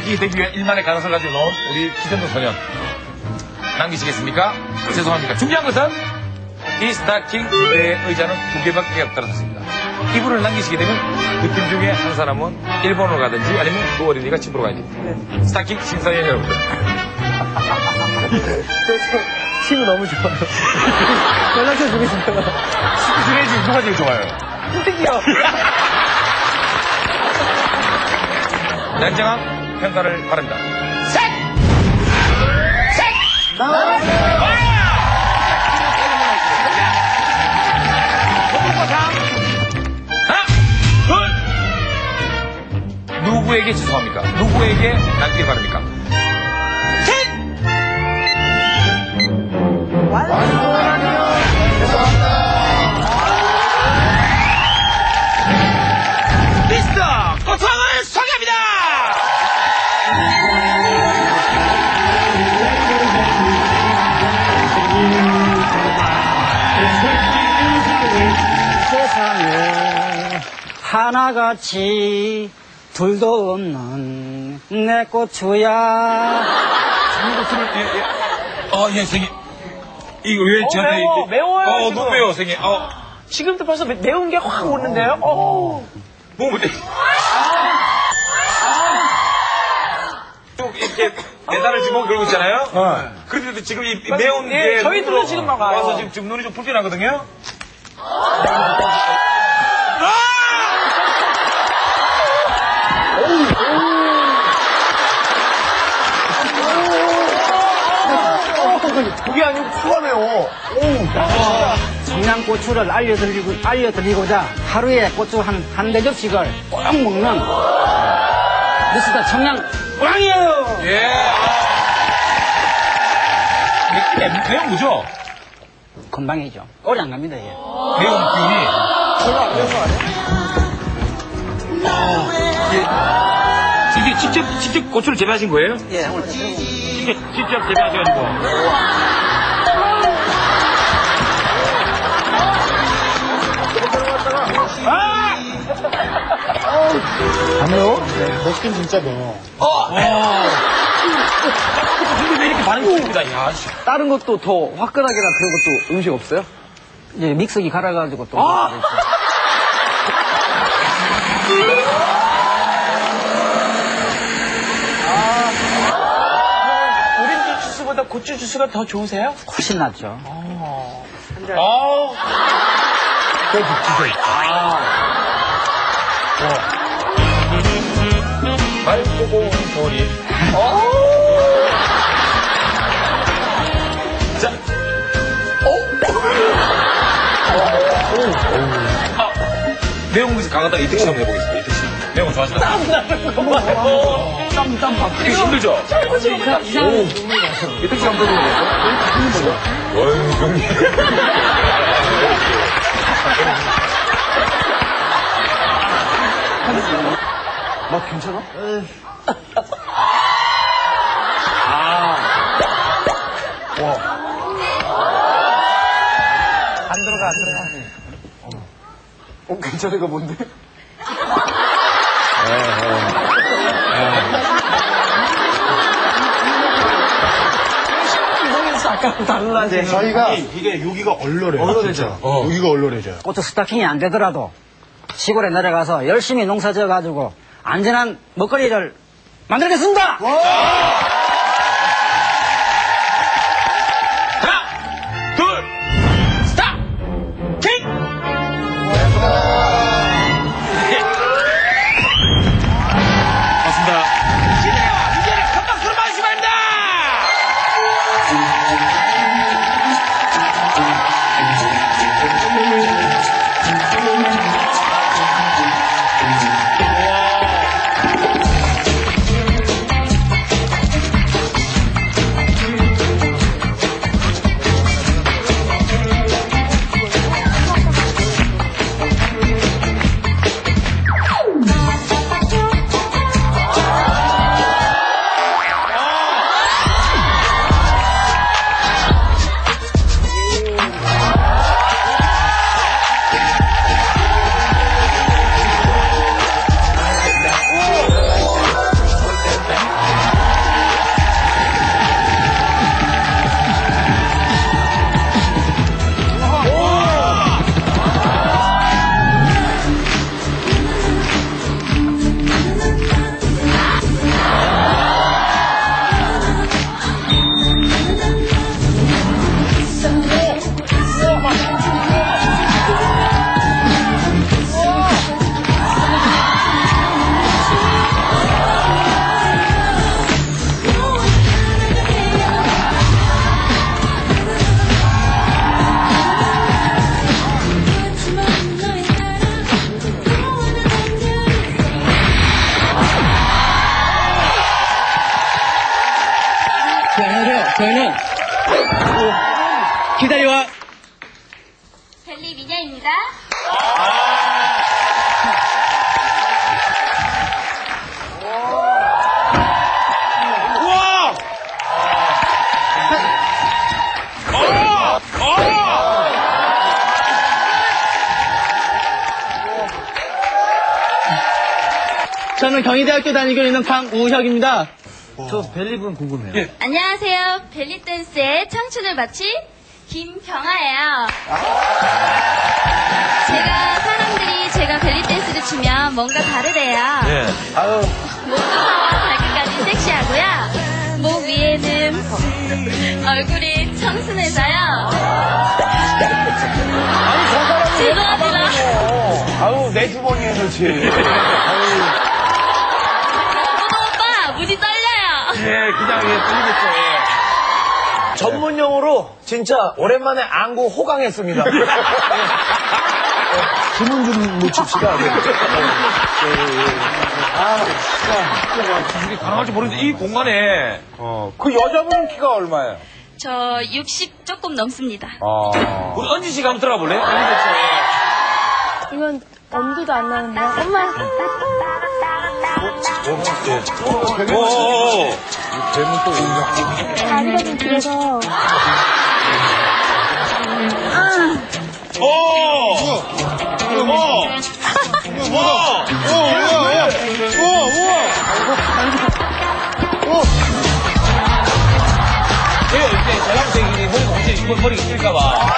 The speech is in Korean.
스타킹이 되기 위해 일만의 가능성을 가지고 놓은 우리 기전도 소년. 남기시겠습니까? 죄송합니다. 중요한 것은 이 스타킹의 의자는 2개밖에 없다는 사실입니다. 이분을 남기시게 되면 그 팀 중에 한 사람은 일본으로 가든지 아니면 그 어린이가 집으로 가야 됩니다. 스타킹 심사위원 여러분들. 친구 너무 좋아요. 연락처 주겠습니다. 친구 중에 지금 누가 제일 좋아요? 선택이요. 냉정한 평가를 바랍니다. 누구에게 죄송합니까? 누구에게 남길 바랍니까? 미스터 고창을 소개합니다! 세상에 하나같이 둘도 없는 내 고추야. 고추를, 예. 예, 선생님. 이거 왜 저한테. 매워. 매워요, 지금. 너무 매워, 선생님. 지금도 벌써 매운 게 확 오는데요? 뭐, 쭉 이렇게 배달을 지금 그러고 있잖아요? 그런데도 지금 이 매운 게. 저희들도 지금 막 와요. 와서 지금 눈이 좀 불편하거든요? 그게 아니고 코가 매워. 청양고추를 알려드리고자 하루에 고추 한 대접씩을 꼭 먹는 미스터 청양 왕이에요. 예. 매운 거죠? 금방이죠. 오래 안 갑니다, 예. 매운 기운이. 별로 안 매운 거 아니에요? 이게 직접 고추를 재배하신 거예요? 예, 오늘 직접 재배하셔가지고. 안 매워? 먹긴 진짜 매워. 근데 왜 이렇게 반응이 좋습니다. 야, 다른 것도 더 화끈하게나 그런 것도 음식 없어요? 이제 믹서기 갈아가지고 또. 오렌지 주스보다 고추 주스가 더 좋으세요? 훨씬 낫죠. 맑고 고운 겨울이. 자. 매운 것이 강하다. 이택 씨 한번 해보겠습니다. 이택 씨. 매운 거 좋아하시나요? 땀 박. 이거 힘들죠? 이택 씨 한번 해보겠습니다. 어휴, 형님. 맛 괜찮아? 안 들어가. 괜찮은 거 뭔데? 아까랑 달라지. 저희가 이게 여기가 얼얼해요. 얼얼해져. 여기가 얼얼해져요. 고추 스타킹이 안 되더라도 시골에 내려가서 열심히 농사 지어가지고 안전한 먹거리를 만들겠습니다. 하나, 둘, 스탑! 킥! 맞습니다. 이제는 큰 박수로 맞으시기 바랍니다! 기다려와. 벨리 미녀입니다. 우와! 저는 경희대학교 다니고 있는 강우혁입니다. 저 벨리분 궁금해요. 예. 안녕하세요. 벨리 댄스의 청춘을 바친 김경아예요. 사람들이 벨리 댄스를 추면 뭔가 다르대요. 예. 목부터 발끝까지 섹시하고요. 목 위에는 얼굴이 청순해져요. 죄송합니다. 아유, 내 주머니에 넣지. 오빠, 무지 떨려요. 예, 그냥 떨리겠죠. 예. 전문 용어로 진짜 오랜만에 안구 호강했습니다. 주문 좀 놓칩시다. 이게 가능할지 모르겠는데, 이 공간에. 그 여자분은 키가 얼마예요? 저 60 조금 넘습니다. 우리 은지 씨가 한번 들어가 볼래요? 은지 씨. 이건 엄두도 안 나는데요. 엄마. 오. 다리가 좀 길어서. 이게 저학생이 머리가 이거 머리가 길까봐.